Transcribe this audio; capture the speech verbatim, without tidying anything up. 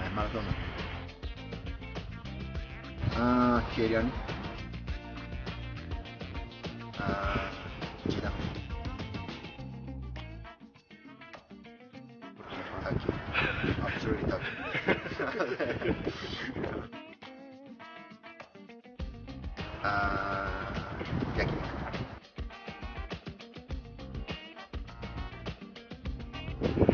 Maradona. Uh, Thierry Henry. Uh, Zidane. Turkey. Absolutely Turkey. uh, Yakiniku.